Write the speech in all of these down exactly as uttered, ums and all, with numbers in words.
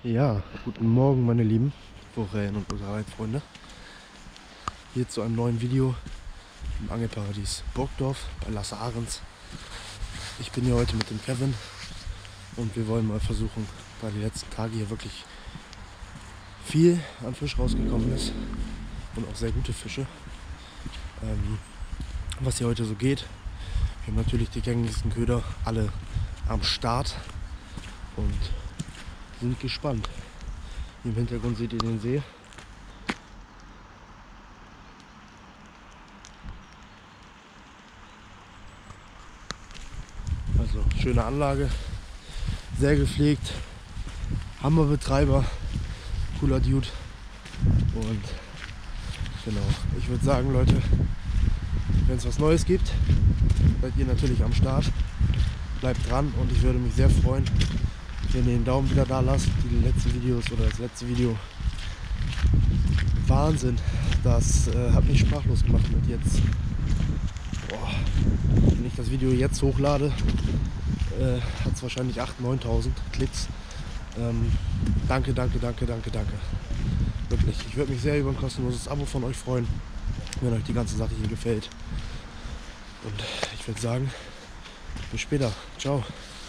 Ja, guten Morgen meine lieben Forellen und Userei-Freunde. Hier zu einem neuen Video im Angelparadies Burgdorf bei Lasse Ahrens. Ich bin hier heute mit dem Kevin und wir wollen mal versuchen, da die letzten Tage hier wirklich viel an Fisch rausgekommen ist und auch sehr gute Fische, ähm, was hier heute so geht. Wir haben natürlich die gängigsten Köder alle am Start und sind gespannt. Hier im Hintergrund seht ihr den See. Also schöne Anlage, sehr gepflegt, Hammerbetreiber, cooler Dude. Und genau, ich würde sagen, Leute, wenn es was Neues gibt, seid ihr natürlich am Start. Bleibt dran und ich würde mich sehr freuen, wenn ihr den Daumen wieder da lasst. Die letzten Videos oder das letzte Video, Wahnsinn, das äh, hat mich sprachlos gemacht mit jetzt. Boah, wenn ich das Video jetzt hochlade, äh, hat es wahrscheinlich achttausend, neuntausend Klicks. Ähm, danke, danke, danke, danke, danke. Wirklich, ich würde mich sehr über ein kostenloses Abo von euch freuen, wenn euch die ganze Sache hier gefällt. Und ich würde sagen, bis später. Ciao.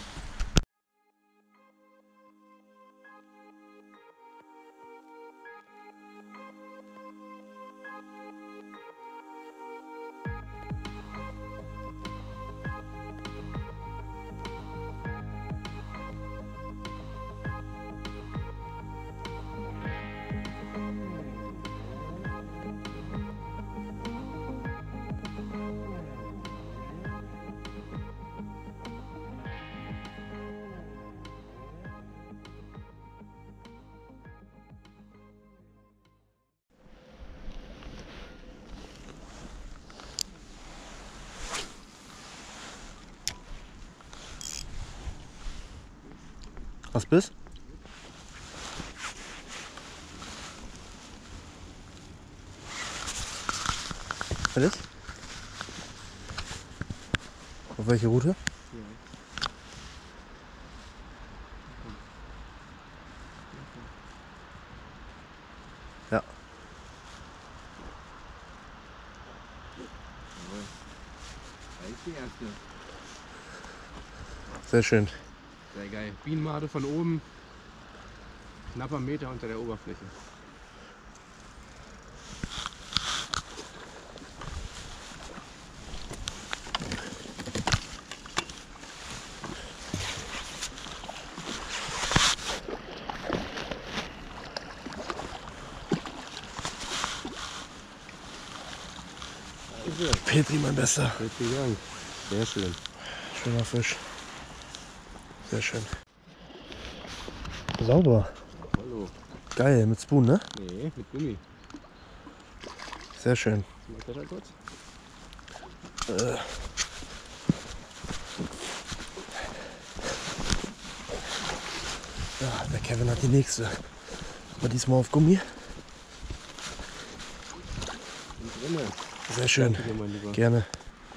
Was bist? Was ist? Auf welche Route? Ja. Das ist die erste. Sehr schön. Sehr geil. Bienenmade von oben, knapper Meter unter der Oberfläche. Petri, mein Bester. Vielen Dank. Sehr schön. Schöner Fisch. Sehr schön. Sauber. Hallo. Geil, mit Spoon, ne? Nee, mit Gummi. Sehr schön. Mal Kescher kurz. Äh. Ja, der Kevin hat die nächste. Aber diesmal auf Gummi. Drinne. Sehr schön. Danke dir, mein Lieber. Gerne.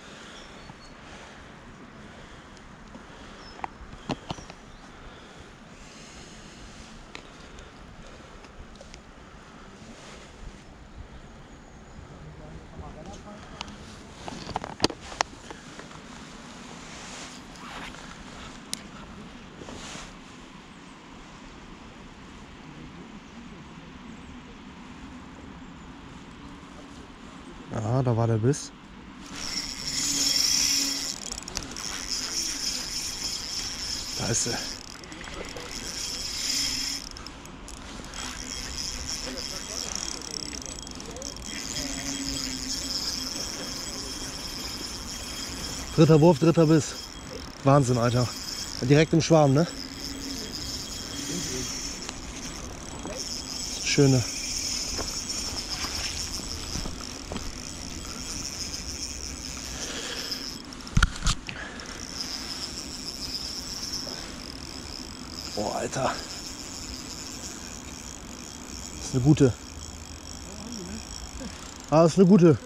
Aha, da war der Biss. Da ist er. Dritter Wurf, dritter Biss. Wahnsinn, Alter. Direkt im Schwarm, ne? Schöne. Oh, Alter. Das ist eine gute. Ah, das ist eine gute.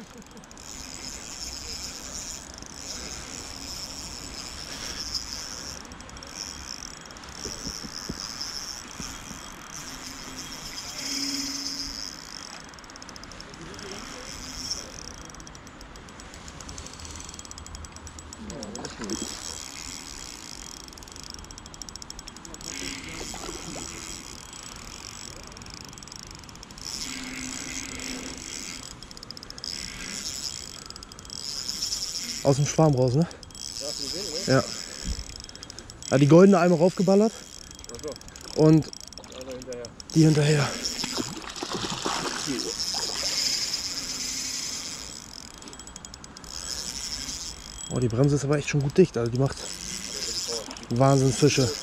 Aus dem Schwarm raus, ne? Ja, hast du gesehen, ne? Ja. Ja, die goldene einmal raufgeballert. Ach so. Und Einer hinterher. die hinterher. Oh, die Bremse ist aber echt schon gut dicht. Also die macht Wahnsinnsfische.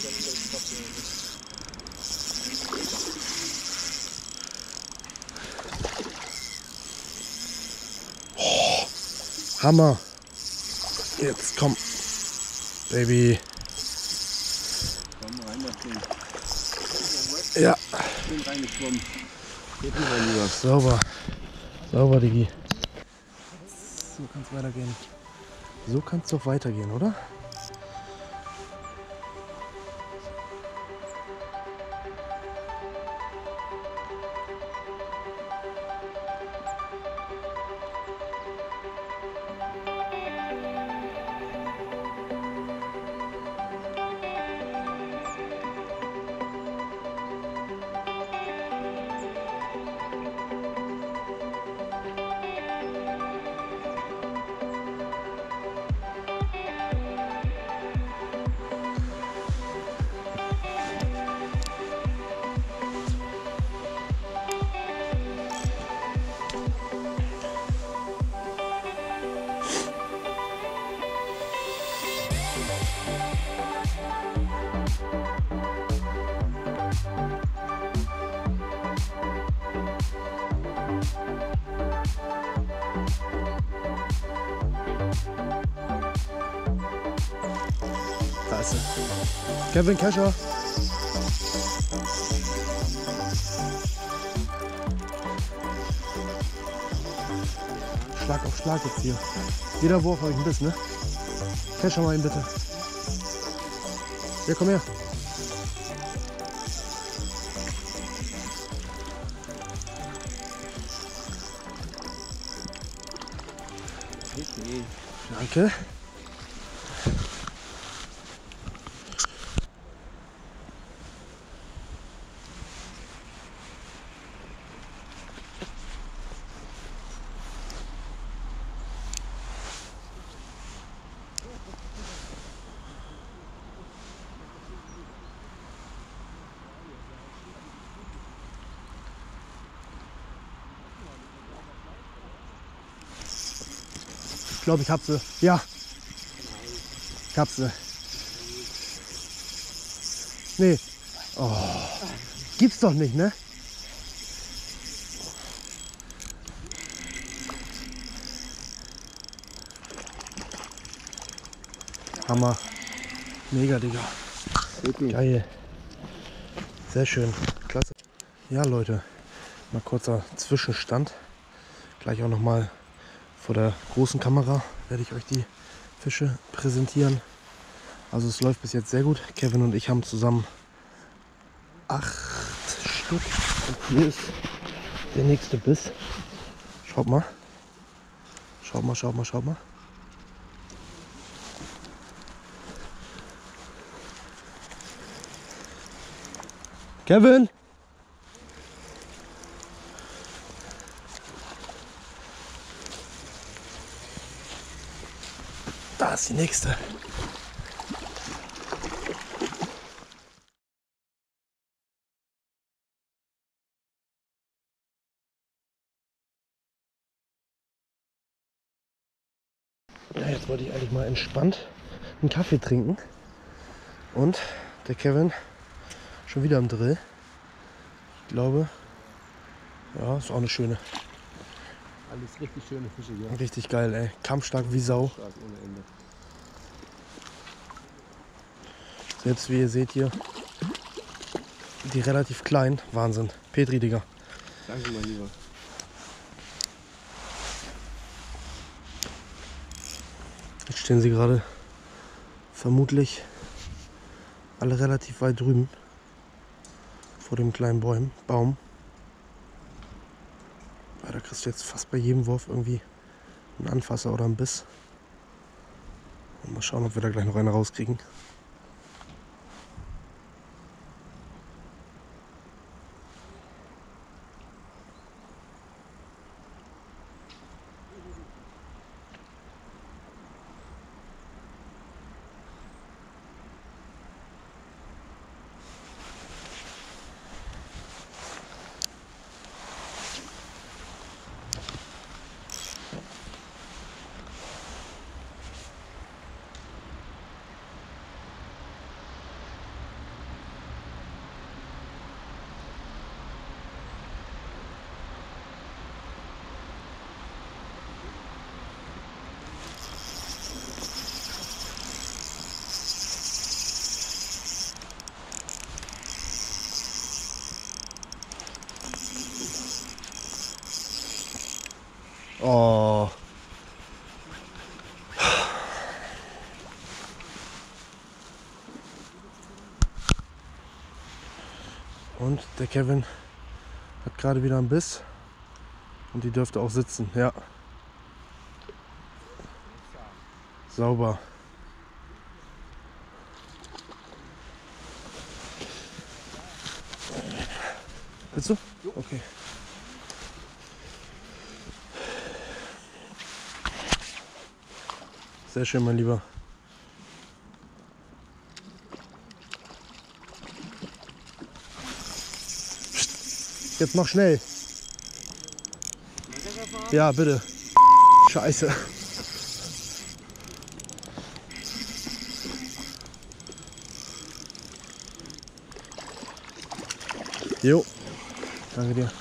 Oh, Hammer. Jetzt komm. Baby. Komm rein, das Ding. Ja. Schön reingeschwommen. Geht nicht, mein Lieber. Sauber. Sauber, Digi. So kann es weitergehen. So kann es doch weitergehen, oder? Da ist er. Kevin Kescher. Schlag auf Schlag jetzt hier. Jeder Wurf habe ich ein Biss, ne? Kescher mal ihn bitte. Ja, komm her. Danke. Ich glaube, ich hab sie. Ja. Ich hab sie. Nee. Oh. Gibt's doch nicht, ne? Hammer. Mega, Digga. Geil. Sehr schön. Klasse. Ja, Leute. Mal kurzer Zwischenstand. Gleich auch noch mal vor der großen Kamera werde ich euch die Fische präsentieren. Also es läuft bis jetzt sehr gut. Kevin und ich haben zusammen acht Stück. Und hier ist der nächste Biss. Schaut mal. Schaut mal, schaut mal, schaut mal. Kevin! Da ist die nächste. Ja, jetzt wollte ich eigentlich mal entspannt einen Kaffee trinken. Und der Kevin schon wieder am Drill. Ich glaube, ja, ist auch eine schöne. Alles richtig schöne Fische hier. Richtig geil, ey. Kampfstark wie Sau. Stark ohne Ende. Selbst wie ihr seht hier, die relativ klein. Wahnsinn. Petri, Digga. Danke, mein Lieber. Jetzt stehen sie gerade vermutlich alle relativ weit drüben. Vor dem kleinen Baum. Baum. Ja, da kriegst du jetzt fast bei jedem Wurf irgendwie einen Anfasser oder einen Biss. Und mal schauen, ob wir da gleich noch eine rauskriegen. Oh. Und der Kevin hat gerade wieder einen Biss. Und die dürfte auch sitzen, ja. Sauber. Willst du? Okay. Sehr schön, mein Lieber. Jetzt mach schnell. Ja, bitte. Scheiße. Jo. Danke dir.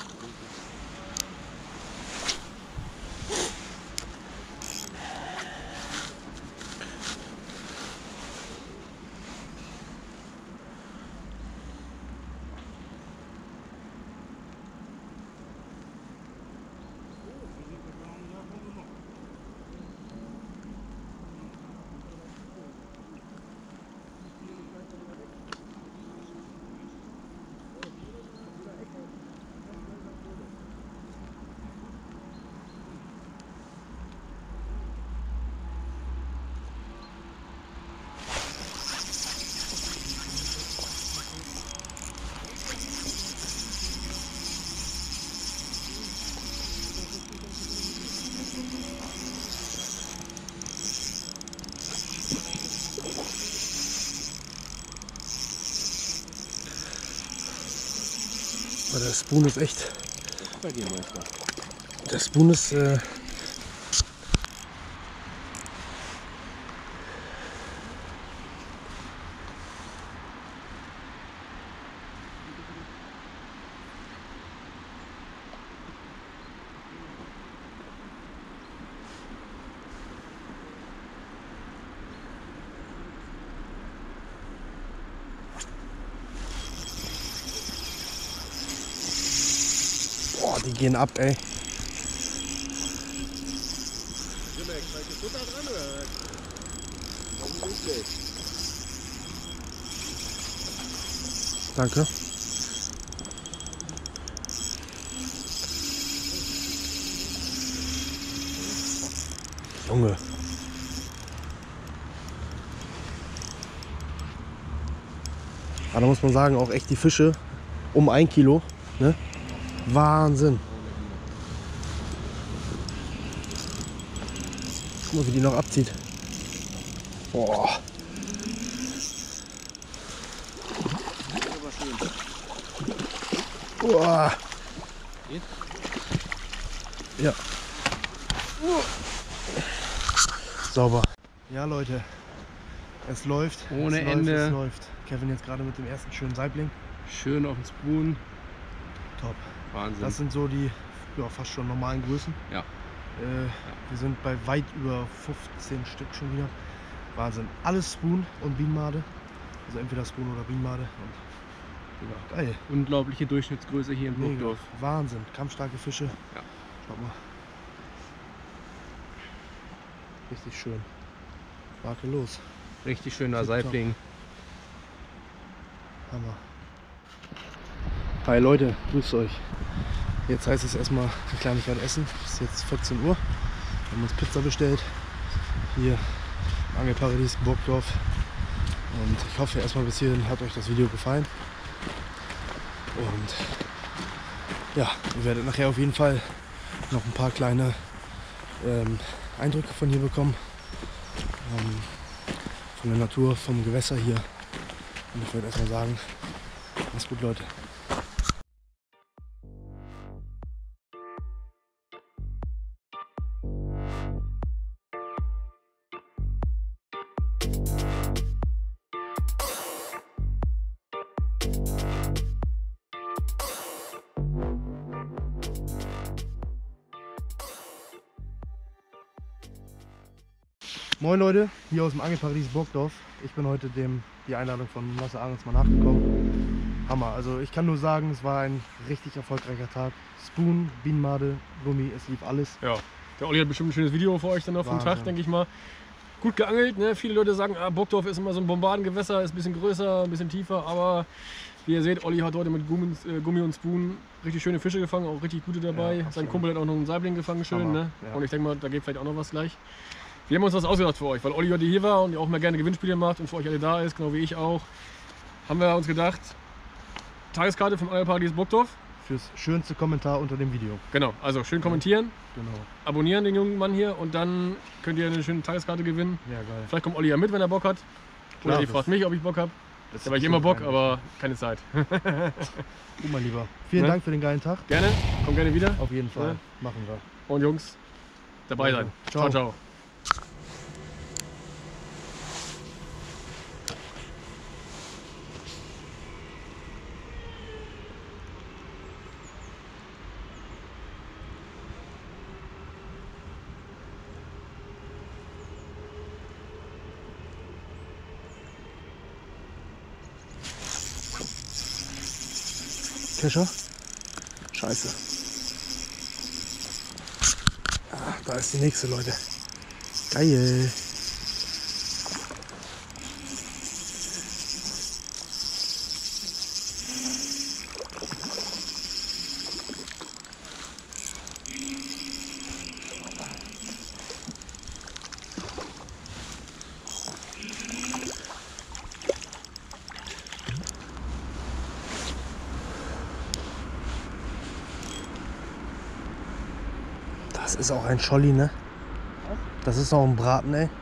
Aber der Spoon ist echt. Bei dir, Meister. Der Spoon ist. Äh Boah, die gehen ab, ey. Danke. Junge. Aber da muss man sagen, auch echt die Fische um ein Kilo. Ne? Wahnsinn. Guck mal, wie die noch abzieht. Boah. Boah. Ja. Sauber. Ja, Leute. Es läuft. Ohne es Ende. Läuft, es läuft. Kevin jetzt gerade mit dem ersten schönen Saibling. Schön auf den Spoon. Top. Wahnsinn. Das sind so die ja, fast schon normalen Größen. Ja. Äh, wir sind bei weit über fünfzehn Stück schon wieder. Wahnsinn. Alles Spoon und Bienenmade. Also entweder Spoon oder Bienenmade. Und ja, geil. Unglaubliche Durchschnittsgröße hier in Mega. Burgdorf. Wahnsinn. Kampfstarke Fische. Ja. Schaut mal. Richtig schön. Makellos. Richtig schöner Tipptopp. Saibling. Hammer. Hi Leute, grüßt euch. Jetzt heißt es erstmal eine Kleinigkeit essen. Es ist jetzt vierzehn Uhr. Wir haben uns Pizza bestellt. Hier im Angelparadies Burgdorf. Und ich hoffe erstmal bis hierhin hat euch das Video gefallen. Und ja, ihr werdet nachher auf jeden Fall noch ein paar kleine ähm, Eindrücke von hier bekommen. Ähm, von der Natur, vom Gewässer hier. Und ich würde erstmal sagen, macht's gut, Leute. Moin Leute, hier aus dem Angelparadies Burgdorf. Ich bin heute dem die Einladung von Lasse Ahrens mal nachgekommen. Hammer, also ich kann nur sagen, es war ein richtig erfolgreicher Tag. Spoon, Bienenmade, Gummi, es lief alles. Ja. Der Olli hat bestimmt ein schönes Video für euch dann noch vom Tag, denke ich mal. Gut geangelt, ne? Viele Leute sagen, ah, Burgdorf ist immer so ein Bombardengewässer, ist ein bisschen größer, ein bisschen tiefer, aber wie ihr seht, Olli hat heute mit Gummi, äh, Gummi und Spoon richtig schöne Fische gefangen, auch richtig gute dabei. Ja, Sein Kumpel hat auch noch einen Saibling gefangen, schön, ne? Ja. Und ich denke mal, da geht vielleicht auch noch was gleich. Wir haben uns was ausgedacht für euch, weil Olli heute hier war und auch mal gerne Gewinnspiele macht und für euch alle da ist, genau wie ich auch. Haben wir uns gedacht, Tageskarte vom Angelparadies Burgdorf. Fürs schönste Kommentar unter dem Video. Genau, also schön kommentieren, Genau. abonnieren den jungen Mann hier und dann könnt ihr eine schöne Tageskarte gewinnen. Ja, geil. Vielleicht kommt Olli ja mit, wenn er Bock hat. Oder Klar, ihr fragt mich, ob ich Bock habe. Das Da habe ich immer Bock, aber keine Zeit. Gut, mein Lieber. Vielen Ne? Dank für den geilen Tag. Gerne, komm gerne wieder. Auf jeden Fall. Ja. Machen wir. Und Jungs, dabei sein. Ciao. Ciao, ciao. Kescher? Scheiße. Ah, da ist die nächste, Leute. Geil. Das ist auch ein Scholli, ne? Das ist auch ein Braten, ey.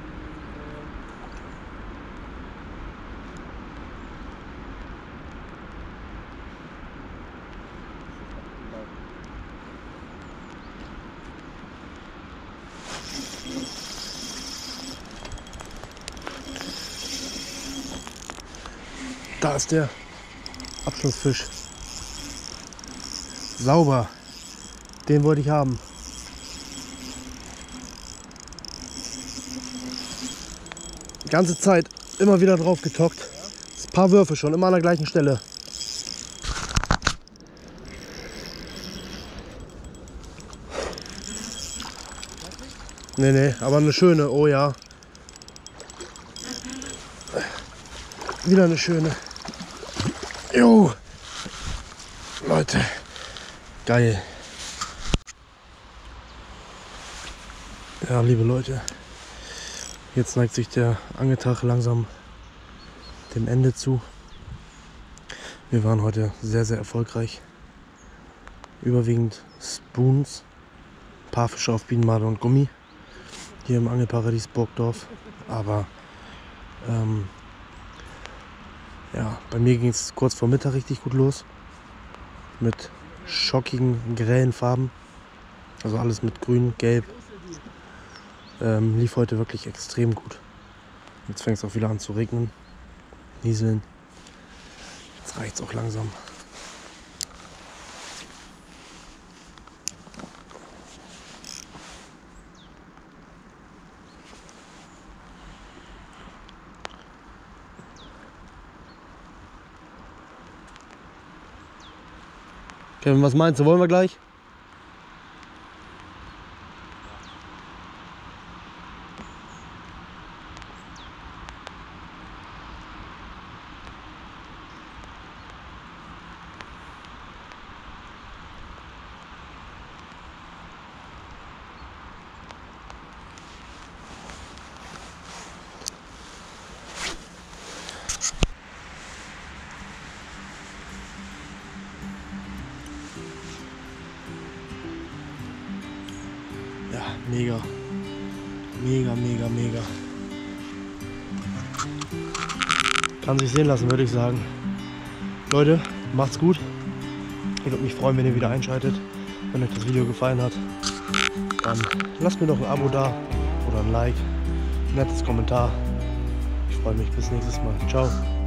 Da ist der Abschlussfisch. Sauber. Den wollte ich haben. Die ganze Zeit immer wieder drauf getockt. Ein paar Würfe schon, immer an der gleichen Stelle. Nee, nee, aber eine schöne, oh ja. Wieder eine schöne. Jo! Leute, geil. Ja, liebe Leute, jetzt neigt sich der Angeltag langsam dem Ende zu. Wir waren heute sehr, sehr erfolgreich. Überwiegend Spoons, ein paar Fische auf Bienenmade und Gummi hier im Angelparadies Burgdorf. Aber ähm, ja, bei mir ging es kurz vor Mittag richtig gut los. Mit schockigen, grellen Farben. Also alles mit grün, gelb. Ähm, lief heute wirklich extrem gut. Jetzt fängt es auch wieder an zu regnen, nieseln. Jetzt reicht es auch langsam. Kevin, was meinst du? Wollen wir gleich? Ja, mega. Mega, mega, mega. Kann sich sehen lassen, würde ich sagen. Leute, macht's gut. Ich würde mich freuen, wenn ihr wieder einschaltet. Wenn euch das Video gefallen hat, dann lasst mir doch ein Abo da oder ein Like, ein nettes Kommentar. Ich freue mich. Bis nächstes Mal. Ciao.